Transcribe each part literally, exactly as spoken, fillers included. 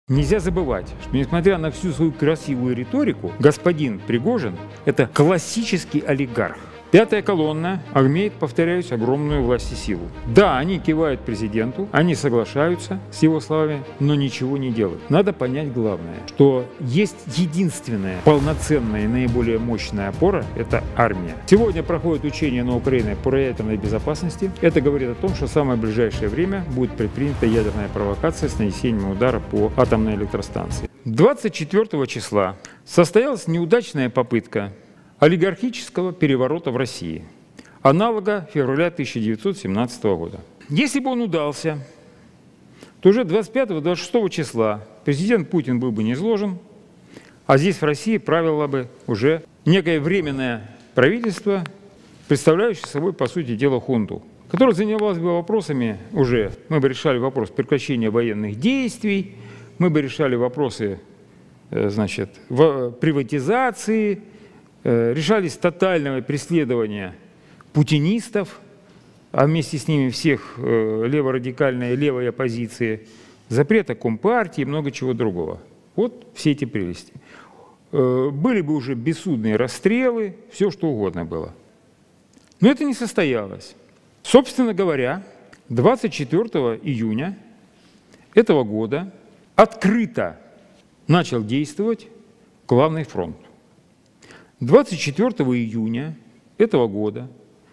Нельзя забывать, что несмотря на всю свою красивую риторику, господин Пригожин – это классический олигарх. Пятая колонна имеет, повторяюсь, огромную власть и силу. Да, они кивают президенту, они соглашаются с его словами, но ничего не делают. Надо понять главное, что есть единственная полноценная и наиболее мощная опора – это армия. Сегодня проходит учение на Украине по ядерной безопасности. Это говорит о том, что в самое ближайшее время будет предпринята ядерная провокация с нанесением удара по атомной электростанции. двадцать четвёртого числа состоялась неудачная попытка олигархического переворота в России, аналога февраля тысяча девятьсот семнадцатого года. Если бы он удался, то уже двадцать пятого — двадцать шестого числа президент Путин был бы низложен, а здесь в России правило бы уже некое временное правительство, представляющее собой, по сути дела, хунту, которое занималось бы вопросами уже, мы бы решали вопрос прекращения военных действий, мы бы решали вопросы, значит, приватизации, решались тотального преследования путинистов, а вместе с ними всех леворадикальной левой оппозиции, запрета Компартии и много чего другого. Вот все эти прелести. Были бы уже бессудные расстрелы, все что угодно было. Но это не состоялось. Собственно говоря, двадцать четвёртого июня этого года открыто начал действовать главный фронт. двадцать четвёртого июня этого года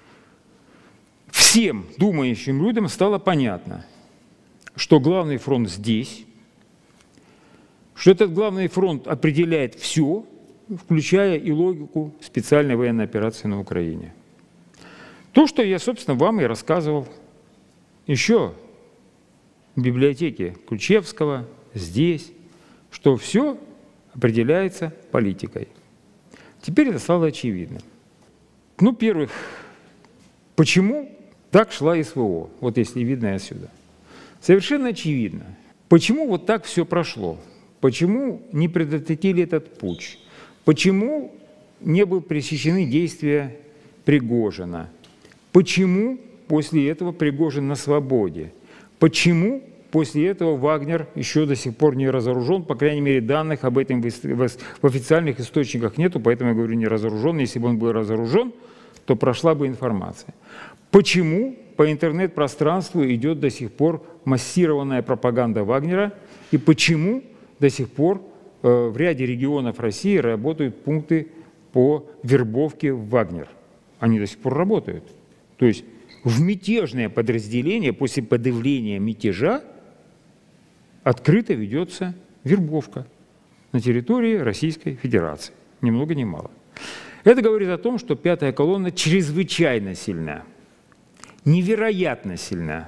всем думающим людям стало понятно, что главный фронт здесь, что этот главный фронт определяет все, включая и логику специальной военной операции на Украине. То, что я, собственно, вам и рассказывал еще в библиотеке Ключевского, здесь, что все определяется политикой. Теперь это стало очевидно. Ну, во-первых, почему так шла СВО, вот если видно отсюда. Совершенно очевидно. Почему вот так все прошло? Почему не предотвратили этот путч? Почему не были пресечены действия Пригожина? Почему после этого Пригожин на свободе? Почему после этого Вагнер еще до сих пор не разоружен, по крайней мере, данных об этом в официальных источниках нету, поэтому я говорю не разоружен. Если бы он был разоружен, то прошла бы информация. Почему по интернет-пространству идет до сих пор массированная пропаганда Вагнера и почему до сих пор э, в ряде регионов России работают пункты по вербовке в Вагнер? Они до сих пор работают. То есть в мятежное подразделение после подавления мятежа открыто ведется вербовка на территории Российской Федерации. Ни много ни мало. Это говорит о том, что пятая колонна чрезвычайно сильна, невероятно сильна.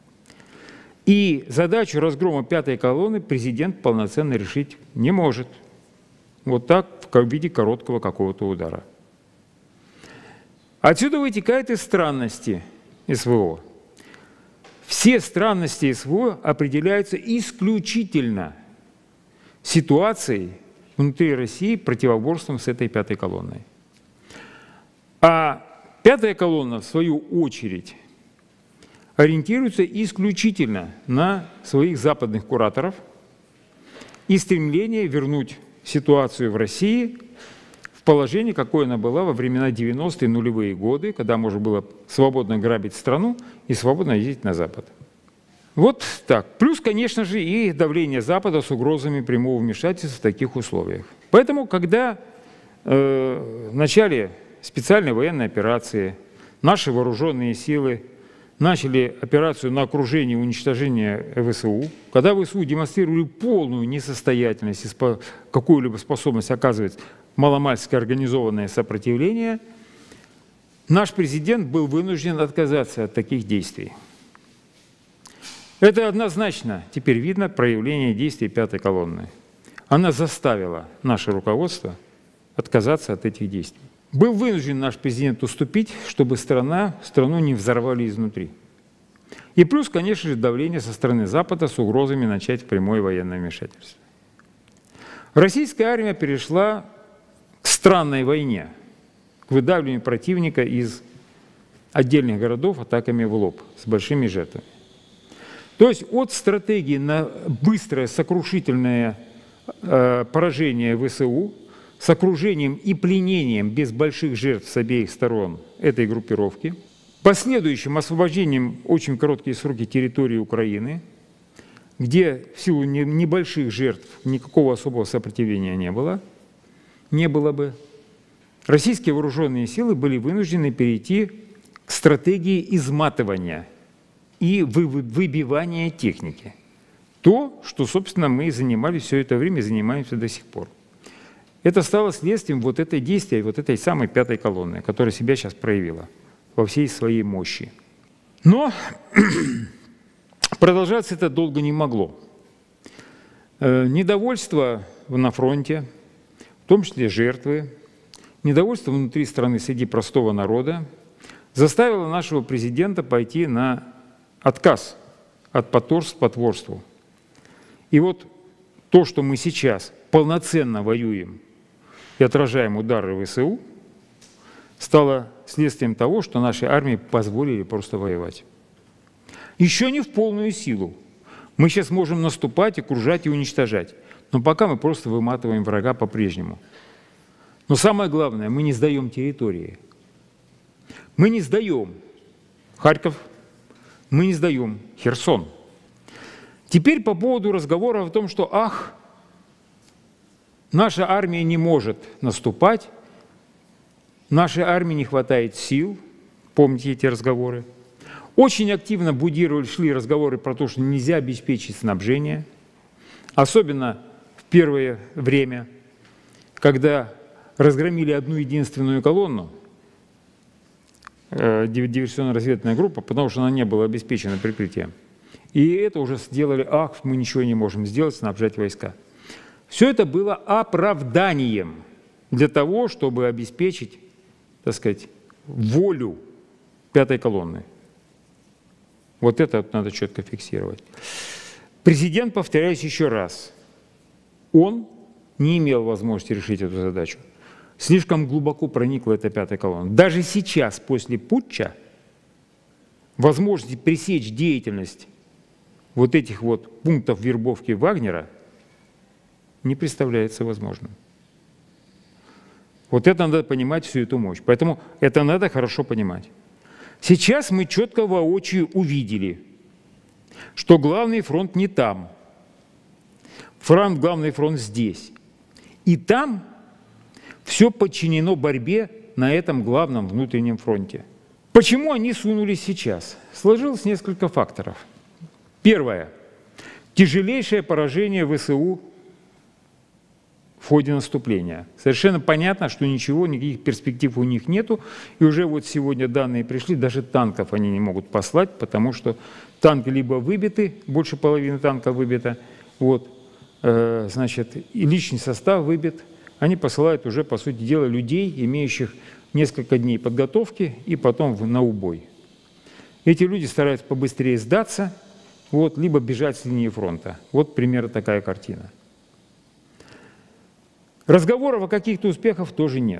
И задачу разгрома пятой колонны президент полноценно решить не может. Вот так, в виде короткого какого-то удара. Отсюда вытекают и странности СВО. Все странности СВО определяются исключительно ситуацией внутри России, противоборством с этой пятой колонной. А пятая колонна, в свою очередь, ориентируется исключительно на своих западных кураторов и стремление вернуть ситуацию в России в положение, какое она была во времена девяностые, нулевые годы, когда можно было свободно грабить страну и свободно ездить на Запад. Вот так. Плюс, конечно же, и давление Запада с угрозами прямого вмешательства в таких условиях. Поэтому, когда э, в начале специальной военной операции наши вооруженные силы начали операцию на окружение и уничтожение ВСУ, когда ВСУ демонстрировали полную несостоятельность и какую-либо способность оказывать маломальски организованное сопротивление, наш президент был вынужден отказаться от таких действий. Это однозначно теперь видно проявление действий пятой колонны. Она заставила наше руководство отказаться от этих действий. Был вынужден наш президент уступить, чтобы страна, страну не взорвали изнутри. И плюс, конечно же, давление со стороны Запада с угрозами начать прямое военное вмешательство. Российская армия перешла к странной войне, к выдавливанию противника из отдельных городов атаками в лоб с большими жертвами. То есть от стратегии на быстрое сокрушительное э, поражение ВСУ с окружением и пленением без больших жертв с обеих сторон этой группировки, последующим освобождением очень короткие сроки территории Украины, где в силу небольших жертв никакого особого сопротивления не было, не было бы, российские вооруженные силы были вынуждены перейти к стратегии изматывания и выбивания техники. То, что, собственно, мы занимались все это время и занимаемся до сих пор. Это стало следствием вот этой действия, вот этой самой пятой колонны, которая себя сейчас проявила во всей своей мощи. Но продолжаться это долго не могло. Недовольство на фронте, в том числе жертвы, недовольство внутри страны среди простого народа заставило нашего президента пойти на отказ от потворств потворству. И вот то, что мы сейчас полноценно воюем и отражаем удары ВСУ, стало следствием того, что нашей армии позволили просто воевать. Еще не в полную силу. Мы сейчас можем наступать, окружать и уничтожать. Но пока мы просто выматываем врага по-прежнему. Но самое главное, мы не сдаем территории. Мы не сдаем Харьков, мы не сдаем Херсон. Теперь по поводу разговора о том, что ах, наша армия не может наступать, нашей армии не хватает сил, помните эти разговоры. Очень активно будировали, шли разговоры про то, что нельзя обеспечить снабжение, особенно в первое время, когда разгромили одну единственную колонну, э, диверсионно-разведывательная группа, потому что она не была обеспечена прикрытием. И это уже сделали, ах, мы ничего не можем сделать, снабжать войска. Все это было оправданием для того, чтобы обеспечить, так сказать, волю пятой колонны. Вот это надо четко фиксировать. Президент, повторяюсь еще раз, он не имел возможности решить эту задачу. Слишком глубоко проникла эта пятая колонна. Даже сейчас, после путча, возможность пресечь деятельность вот этих вот пунктов вербовки Вагнера не представляется возможным. Вот это надо понимать, всю эту мощь. Поэтому это надо хорошо понимать. Сейчас мы четко воочию увидели, что главный фронт не там. Фронт, главный фронт здесь. И там все подчинено борьбе на этом главном внутреннем фронте. Почему они сунулись сейчас? Сложилось несколько факторов. Первое. Тяжелейшее поражение ВСУ в ходе наступления. Совершенно понятно, что ничего, никаких перспектив у них нету. И уже вот сегодня данные пришли, даже танков они не могут послать, потому что танки либо выбиты, больше половины танка выбито, вот, э, значит, и личный состав выбит. Они посылают уже, по сути дела, людей, имеющих несколько дней подготовки и потом на убой. Эти люди стараются побыстрее сдаться, вот, либо бежать с линии фронта. Вот примерно такая картина. Разговоров о каких-то успехах тоже нет.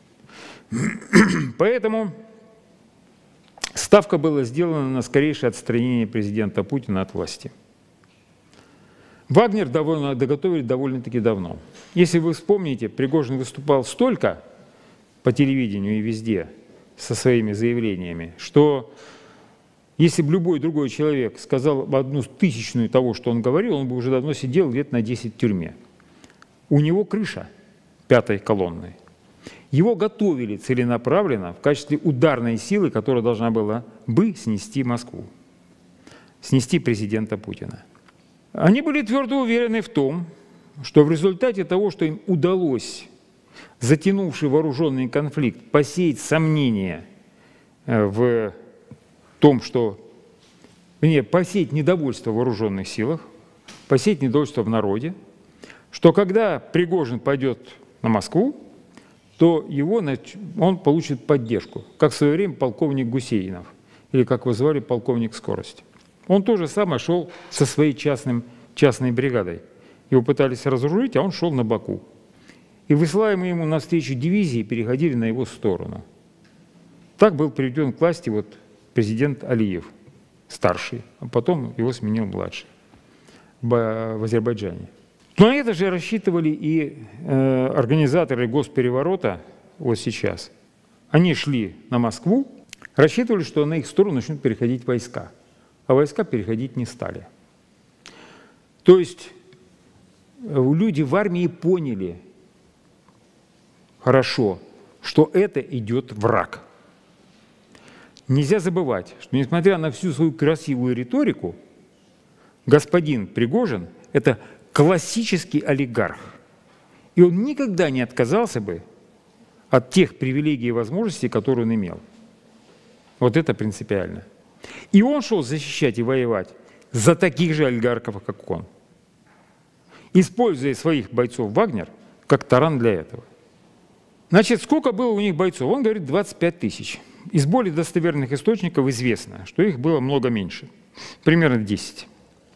Поэтому ставка была сделана на скорейшее отстранение президента Путина от власти. Вагнер довольно, доготовили довольно-таки давно. Если вы вспомните, Пригожин выступал столько по телевидению и везде со своими заявлениями, что если бы любой другой человек сказал одну тысячную того, что он говорил, он бы уже давно сидел лет на десять в тюрьме. У него крыша пятой колонны. Его готовили целенаправленно в качестве ударной силы, которая должна была бы снести Москву, снести президента Путина. Они были твердо уверены в том, что в результате того, что им удалось, затянувший вооруженный конфликт, посеять сомнения в том, что, вернее, посеять недовольство в вооруженных силах, посеять недовольство в народе, что когда Пригожин пойдет на Москву, то его, он получит поддержку, как в свое время полковник Гусейнов, или, как его звали, полковник Скорость. Он тоже самое шел со своей частным, частной бригадой. Его пытались разоружить, а он шел на Баку. И высылаемые ему навстречу дивизии переходили на его сторону. Так был приведен к власти вот президент Алиев старший, а потом его сменил младший в Азербайджане. Но это же рассчитывали и э, организаторы госпереворота вот сейчас. Они шли на Москву, рассчитывали, что на их сторону начнут переходить войска, а войска переходить не стали. То есть люди в армии поняли хорошо, что это идет враг. Нельзя забывать, что несмотря на всю свою красивую риторику, господин Пригожин – это классический олигарх. И он никогда не отказался бы от тех привилегий и возможностей, которые он имел. Вот это принципиально. И он шел защищать и воевать за таких же олигархов, как он, используя своих бойцов Вагнер как таран для этого. Значит, сколько было у них бойцов? Он говорит, двадцать пять тысяч. Из более достоверных источников известно, что их было много меньше, примерно десять.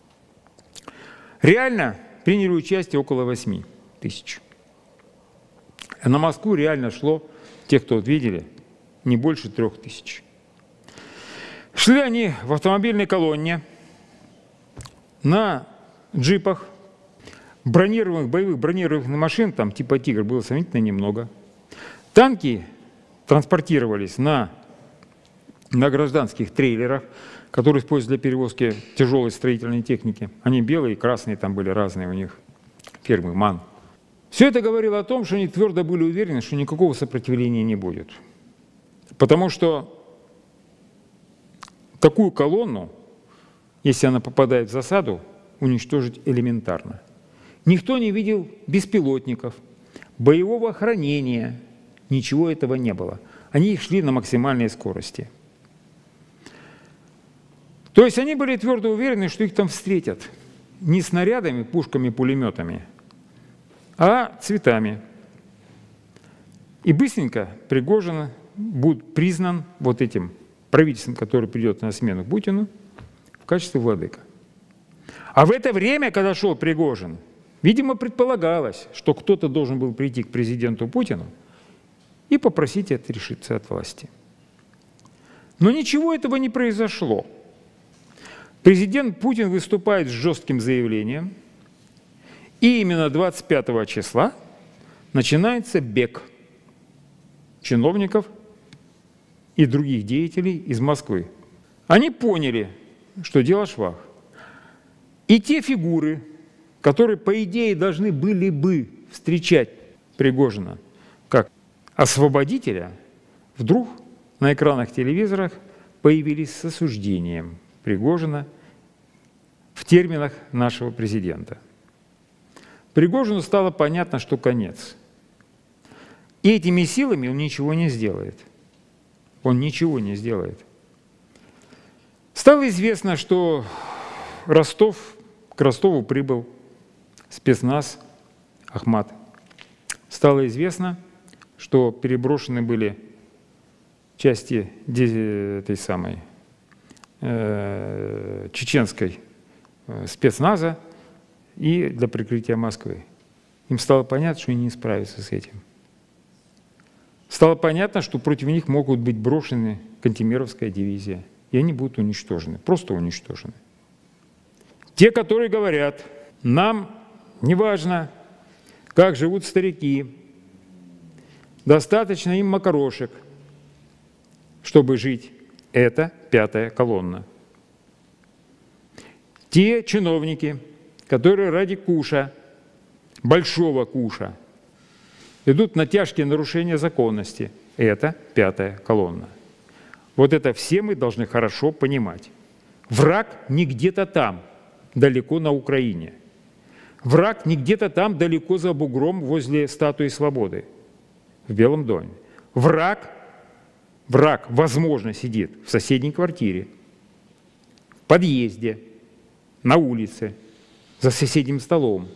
Реально приняли участие около восьми тысяч. А на Москву реально шло, те, кто вот видели, не больше трех тысяч. Шли они в автомобильной колонне, на джипах, бронированных, боевых бронированных машин, там типа «Тигр» было сравнительно немного. Танки транспортировались на, на гражданских трейлерах, которые используют для перевозки тяжелой строительной техники. Они белые и красные, там были разные у них фирмы МАН. Все это говорило о том, что они твердо были уверены, что никакого сопротивления не будет. Потому что такую колонну, если она попадает в засаду, уничтожить элементарно. Никто не видел беспилотников, боевого охранения, ничего этого не было. Они шли на максимальной скорости. То есть они были твердо уверены, что их там встретят не снарядами, пушками, пулеметами, а цветами. И быстренько Пригожин будет признан вот этим правительством, которое придет на смену Путину, в качестве владыка. А в это время, когда шел Пригожин, видимо, предполагалось, что кто-то должен был прийти к президенту Путину и попросить отрешиться от власти. Но ничего этого не произошло. Президент Путин выступает с жестким заявлением, и именно двадцать пятого числа начинается бег чиновников и других деятелей из Москвы. Они поняли, что дело швах. И те фигуры, которые, по идее, должны были бы встречать Пригожина как освободителя, вдруг на экранах телевизоров появились с осуждением Пригожина в терминах нашего президента. Пригожину стало понятно, что конец. И этими силами он ничего не сделает. Он ничего не сделает. Стало известно, что Ростов, к Ростову прибыл спецназ Ахмат. Стало известно, что переброшены были части этой самой э, чеченской э, спецназа и для прикрытия Москвы. Им стало понятно, что они не справятся с этим. Стало понятно, что против них могут быть брошены Кантемировская дивизия, и они будут уничтожены, просто уничтожены. Те, которые говорят, нам не важно, как живут старики, достаточно им макарошек, чтобы жить, это пятая колонна. Те чиновники, которые ради куша, большого куша, идут на тяжкие нарушения законности, это пятая колонна. Вот это все мы должны хорошо понимать. Враг не где-то там, далеко на Украине. Враг не где-то там, далеко за бугром, возле статуи Свободы, в Белом доме. Враг, враг, возможно, сидит в соседней квартире, в подъезде, на улице, за соседним столом,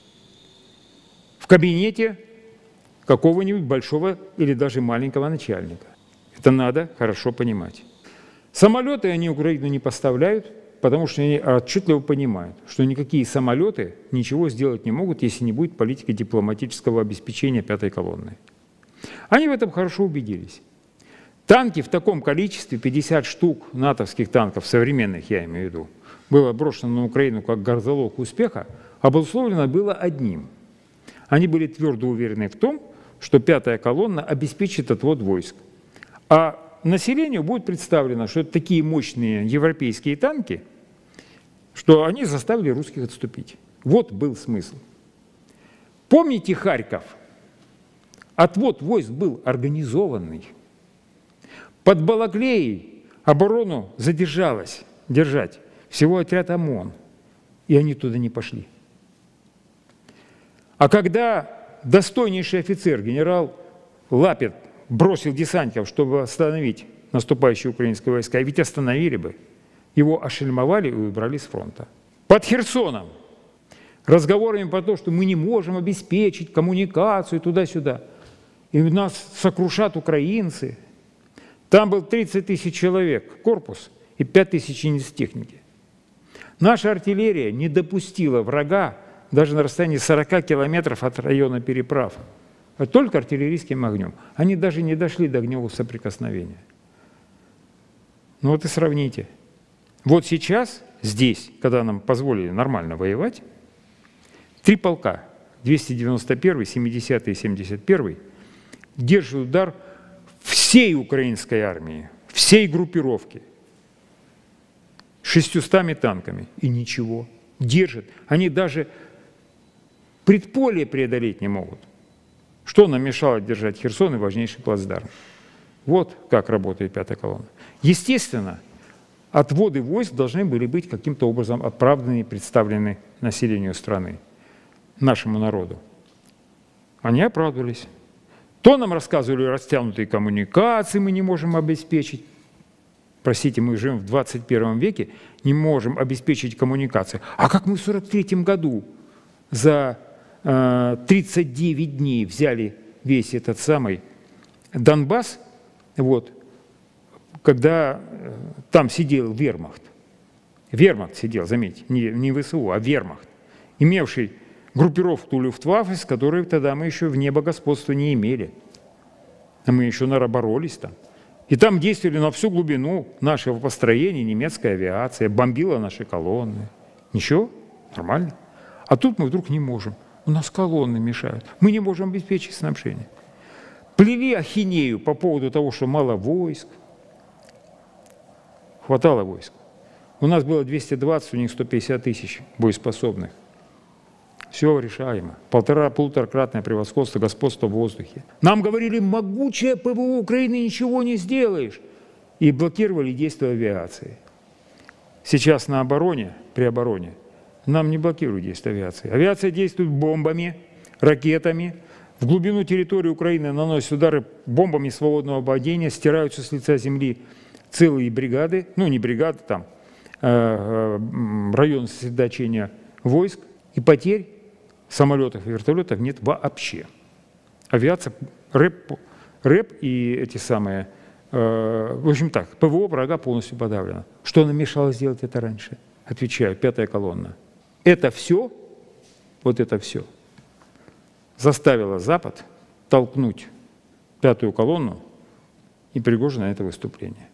в кабинете какого-нибудь большого или даже маленького начальника. Это надо хорошо понимать. Самолеты они Украину не поставляют, потому что они отчетливо понимают, что никакие самолеты ничего сделать не могут, если не будет политики дипломатического обеспечения пятой колонны. Они в этом хорошо убедились. Танки в таком количестве, пятьдесят штук натовских танков, современных я имею в виду, было брошено на Украину как горзалог успеха, обусловлено было одним. Они были твердо уверены в том, что пятая колонна обеспечит отвод войск. А населению будет представлено, что это такие мощные европейские танки, что они заставили русских отступить. Вот был смысл. Помните Харьков? Отвод войск был организованный. Под Балаклеей оборону задержалась держать всего отряд ОМОН, и они туда не пошли. А когда достойнейший офицер, генерал Лапин, бросил десантников, чтобы остановить наступающие украинские войска, ведь остановили бы, его ошельмовали и убрали с фронта. Под Херсоном разговорами про то, что мы не можем обеспечить коммуникацию туда-сюда, и нас сокрушат украинцы. Там был тридцать тысяч человек, корпус, и пять тысяч единиц техники. Наша артиллерия не допустила врага даже на расстоянии сорока километров от района переправ, а только артиллерийским огнем. Они даже не дошли до огневого соприкосновения. Ну вот и сравните. Вот сейчас, здесь, когда нам позволили нормально воевать, три полка, двести девяносто первый, семидесятый и семьдесят первый, держат удар всей украинской армии, всей группировки, шестьюстами танками. И ничего. Держат. Они даже предполье преодолеть не могут. Что нам мешало держать Херсон и важнейший плацдарм? Вот как работает пятая колонна. Естественно, отводы войск должны были быть каким-то образом оправданы и представлены населению страны, нашему народу. Они оправдывались. То нам рассказывали, растянутые коммуникации мы не можем обеспечить. Простите, мы живем в двадцать первом веке, не можем обеспечить коммуникации. А как мы в сорок третьем году за э, тридцать девять дней взяли весь этот самый Донбасс, вот, когда э, там сидел вермахт. Вермахт сидел, заметьте, не, не ВСУ, а вермахт, имевший группировку Люфтваффе, с которой тогда мы еще в небо господства не имели. А мы еще боролись там. И там действовали на всю глубину нашего построения немецкая авиация, бомбила наши колонны. Ничего, нормально. А тут мы вдруг не можем. У нас колонны мешают. Мы не можем обеспечить снабжение. Плели ахинею по поводу того, что мало войск. Хватало войск. У нас было двести двадцать, у них сто пятьдесят тысяч боеспособных. Все решаемо. Полтора-полуторакратное превосходство, господство в воздухе. Нам говорили, могучее ПВО Украины, ничего не сделаешь. И блокировали действия авиации. Сейчас на обороне, при обороне, нам не блокируют действия авиации. Авиация действует бомбами, ракетами. В глубину территории Украины наносят удары бомбами свободного падения, стираются с лица земли целые бригады, ну не бригады, там, район сосредоточения войск, и потерь самолетов и вертолетов нет вообще. Авиация, рэп, рэп и эти самые, э, в общем так, ПВО врага полностью подавлено. Что нам мешало сделать это раньше? Отвечаю, пятая колонна. Это все, вот это все, заставило Запад толкнуть пятую колонну и Пригожина на это выступление.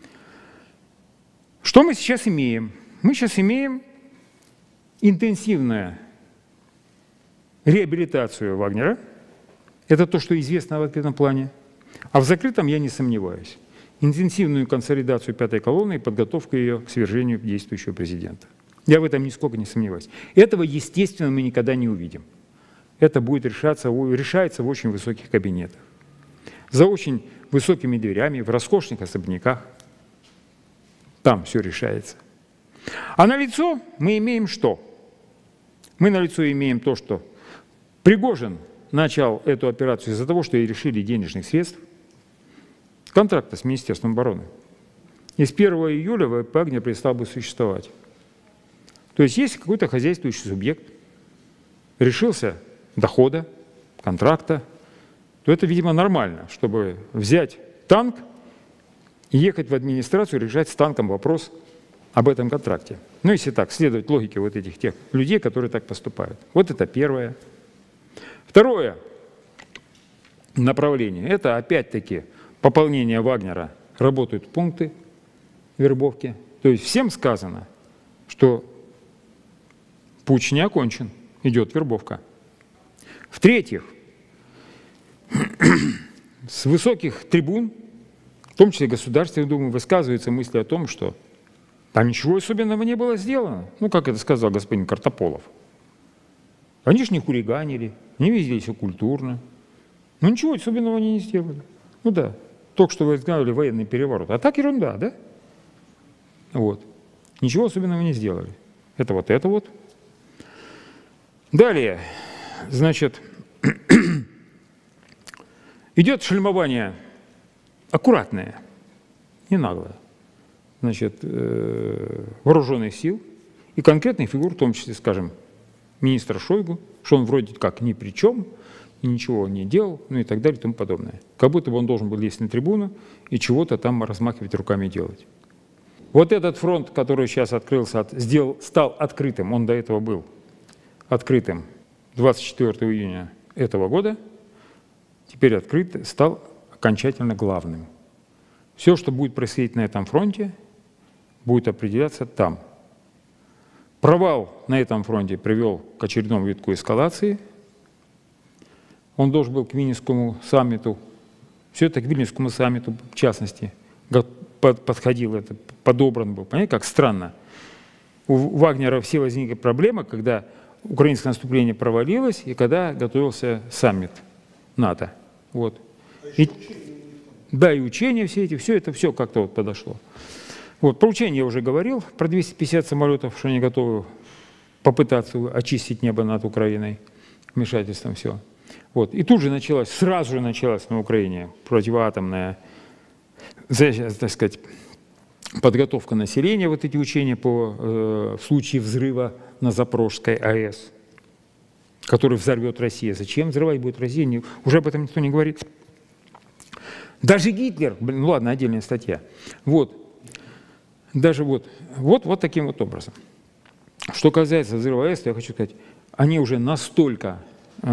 Что мы сейчас имеем? Мы сейчас имеем интенсивную реабилитацию Вагнера. Это то, что известно в открытом плане. А в закрытом я не сомневаюсь. Интенсивную консолидацию пятой колонны и подготовку ее к свержению действующего президента. Я в этом нисколько не сомневаюсь. Этого, естественно, мы никогда не увидим. Это будет решаться, решается в очень высоких кабинетах. За очень высокими дверями, в роскошных особняках. Там все решается. А налицо мы имеем что? Мы налицо имеем то, что Пригожин начал эту операцию из-за того, что и решили денежных средств, контракта с Министерством обороны. И с первого июля Вагнер перестал бы существовать. То есть если какой-то хозяйствующий субъект решился дохода, контракта, то это, видимо, нормально, чтобы взять танк и ехать в администрацию, решать с танком вопрос об этом контракте. Ну, если так, следовать логике вот этих тех людей, которые так поступают. Вот это первое. Второе направление – это опять-таки пополнения Вагнера работают пункты вербовки. То есть всем сказано, что путч не окончен, идет вербовка. В-третьих, с высоких трибун, в том числе Государственной Думы, высказываются мысли о том, что там ничего особенного не было сделано. Ну, как это сказал господин Картополов. Они ж не хулиганили, не везли все культурно. Ну, ничего особенного они не сделали. Ну да, только что вы сказали военный переворот. А так ерунда, да? Вот. Ничего особенного не сделали. Это вот это вот. Далее, значит, идет шельмование аккуратное, не наглое, значит, вооруженных сил и конкретных фигур, в том числе, скажем, министра Шойгу, что он вроде как ни при чем, и ничего не делал, ну и так далее и тому подобное. Как будто бы он должен был лезть на трибуну и чего-то там размахивать руками делать. Вот этот фронт, который сейчас открылся, сделал, стал открытым, он до этого был открытым двадцать четвёртого июня этого года, теперь открыт, стал окончательно главным. Все, что будет происходить на этом фронте, будет определяться там. Провал на этом фронте привел к очередному витку эскалации. Он должен был к Вильнюсскому саммиту, все это к Вильнюсскому саммиту, в частности, подходил, это подобран был. Понимаете, как странно. У Вагнера все возникли проблемы, когда украинское наступление провалилось и когда готовился саммит НАТО. Вот. И, да, и учения все эти, все это все как-то вот подошло. Вот, про учения я уже говорил, про двести пятьдесят самолетов, что они готовы попытаться очистить небо над Украиной, вмешательством все. Вот. И тут же началась, сразу же началась на Украине противоатомная, так сказать, подготовка населения, вот эти учения по э, в случае взрыва на Запорожской АЭС, который взорвет Россия. Зачем взрывать будет Россия? Не, уже об этом никто не говорит. Даже Гитлер, блин, ну ладно, отдельная статья. Вот, даже вот, вот, вот таким вот образом. Что касается взрыва АЭС, я хочу сказать, они уже настолько,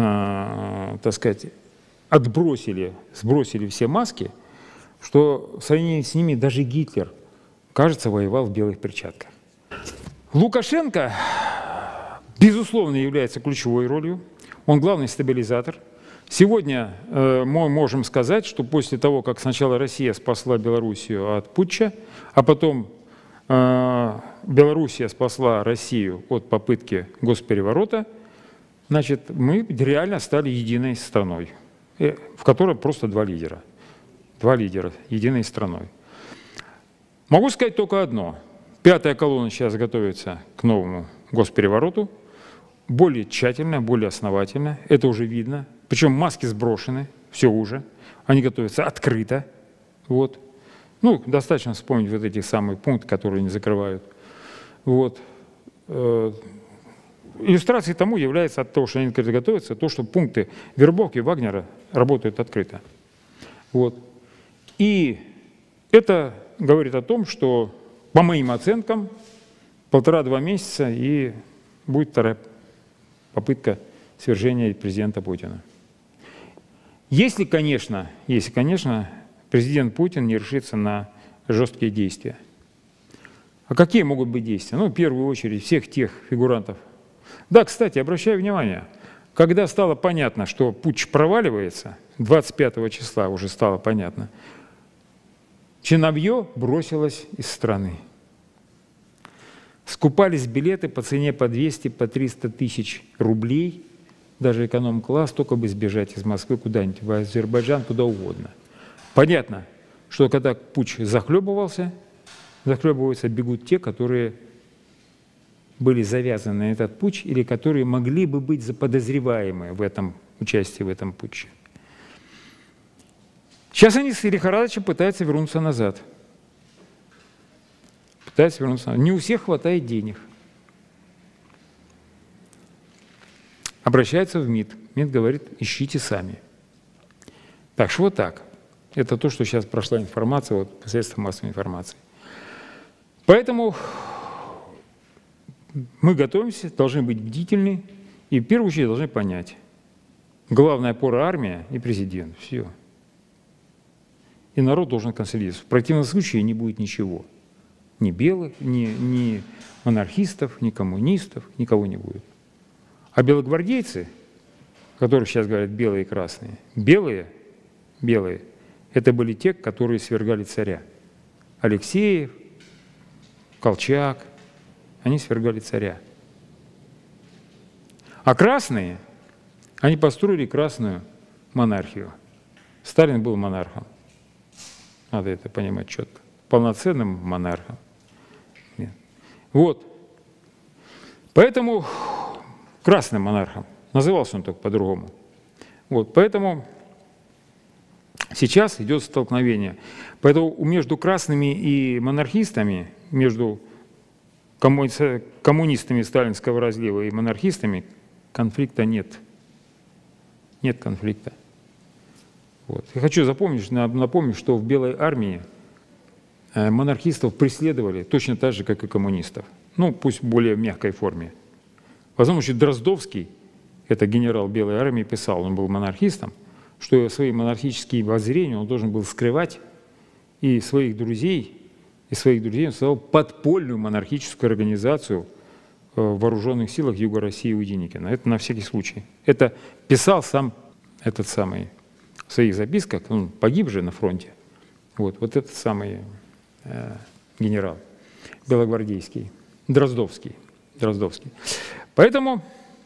э, так сказать, отбросили, сбросили все маски, что в сравнении с ними даже Гитлер, кажется, воевал в белых перчатках. Лукашенко, безусловно, является ключевой ролью. Он главный стабилизатор. Сегодня э, мы можем сказать, что после того, как сначала Россия спасла Белоруссию от путча, а потом э, Белоруссия спасла Россию от попытки госпереворота, значит, мы реально стали единой страной, в которой просто два лидера. Два лидера единой страной. Могу сказать только одно. Пятая колонна сейчас готовится к новому госперевороту. Более тщательно, более основательно. Это уже видно. Причем маски сброшены, все уже. Они готовятся открыто. Вот. Ну, достаточно вспомнить вот эти самые пункты, которые не закрывают. Вот. Иллюстрацией тому является от того, что они открыто готовятся, то, что пункты вербовки Вагнера работают открыто. Вот. И это говорит о том, что, по моим оценкам, полтора-два месяца и будет вторая попытка свержения президента Путина. Если, конечно, если, конечно, президент Путин не решится на жесткие действия. А какие могут быть действия? Ну, в первую очередь, всех тех фигурантов. Да, кстати, обращаю внимание, когда стало понятно, что путч проваливается, двадцать пятого числа уже стало понятно, чиновье бросилось из страны. Скупались билеты по цене по двести, по триста тысяч рублей, даже эконом-класс, только бы сбежать из Москвы куда-нибудь, в Азербайджан, куда угодно. Понятно, что когда путч захлебывался, захлебываются, бегут те, которые были завязаны на этот путч или которые могли бы быть заподозреваемы в этом участии в этом путче. Сейчас они с лихорадочно пытаются вернуться назад. Пытаются вернуться назад. Не у всех хватает денег. Обращаются в МИД. МИД говорит, ищите сами. Так что вот так. Это то, что сейчас прошла информация вот, посредством массовой информации. Поэтому мы готовимся, должны быть бдительны и в первую очередь должны понять. Главная опора армия и президент. Все. и народ должен консолидироваться. В противном случае не будет ничего. Ни белых, ни, ни монархистов, ни коммунистов, никого не будет. А белогвардейцы, которые сейчас говорят белые и красные, белые, белые, это были те, которые свергали царя. Алексеев, Колчак, они свергали царя. А красные, они построили красную монархию. Сталин был монархом. Надо это понимать четко. Полноценным монархом. Нет. Вот. Поэтому красным монархом. Назывался он только по-другому. Вот. Поэтому сейчас идет столкновение. Поэтому между красными и монархистами, между коммунистами сталинского разлива и монархистами конфликта нет. Нет конфликта. Вот. Я хочу запомнить, напомнить, что в Белой армии монархистов преследовали точно так же, как и коммунистов. Ну, пусть в более мягкой форме. Возможно, еще Дроздовский, это генерал Белой армии, писал, он был монархистом, что свои монархические воззрения он должен был скрывать, и своих друзей, и своих друзей он создал подпольную монархическую организацию в вооруженных силах Юга России у Деникина. Это на всякий случай. Это писал сам этот самый в своих записках, он погиб же на фронте. Вот, вот этот самый э, генерал белогвардейский, Дроздовский, Дроздовский. Поэтому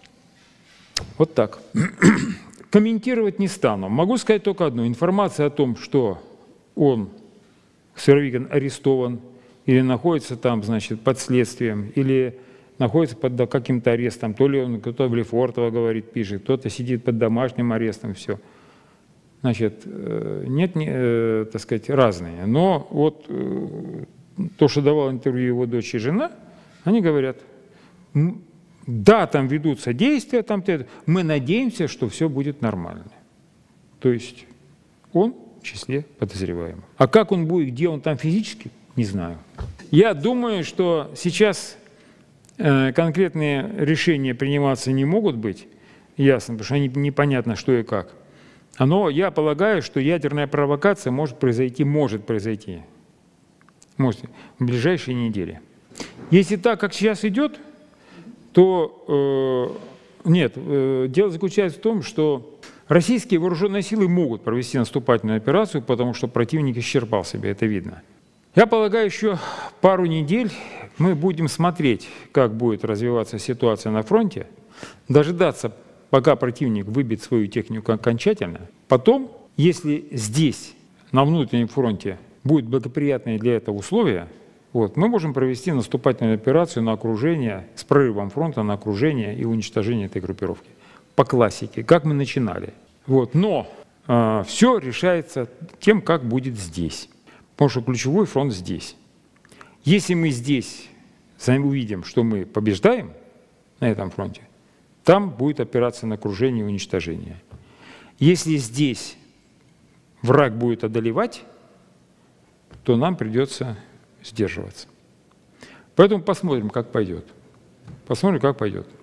вот так. Комментировать не стану. Могу сказать только одно. Информация о том, что он, Суровикин, арестован или находится там, значит, под следствием, или находится под каким-то арестом, то ли он, кто-то в Лефортово говорит, пишет, кто-то сидит под домашним арестом, все. Значит, нет, не, так сказать, разные. Но вот то, что давала интервью его дочь и жена, они говорят, да, там ведутся действия, там, мы надеемся, что все будет нормально. То есть он в числе подозреваемых. А как он будет, где он там физически, не знаю. Я думаю, что сейчас э, конкретные решения приниматься не могут быть, ясно, потому что они, непонятно, что и как. Но я полагаю, что ядерная провокация может произойти, может произойти может, в ближайшие недели. Если так, как сейчас идет, то э, нет, э, дело заключается в том, что российские вооруженные силы могут провести наступательную операцию, потому что противник исчерпал себя, это видно. Я полагаю, еще пару недель мы будем смотреть, как будет развиваться ситуация на фронте, дожидаться, пока противник выбьет свою технику окончательно. Потом, если здесь, на внутреннем фронте, будут благоприятные для этого условия, вот, мы можем провести наступательную операцию на окружение, с прорывом фронта на окружение и уничтожение этой группировки. По классике, как мы начинали. Вот, но э, все решается тем, как будет здесь. Потому что ключевой фронт здесь. Если мы здесь увидим, что мы побеждаем на этом фронте, там будет операция на окружение и уничтожение. Если здесь враг будет одолевать, то нам придется сдерживаться. Поэтому посмотрим, как пойдет. Посмотрим, как пойдет.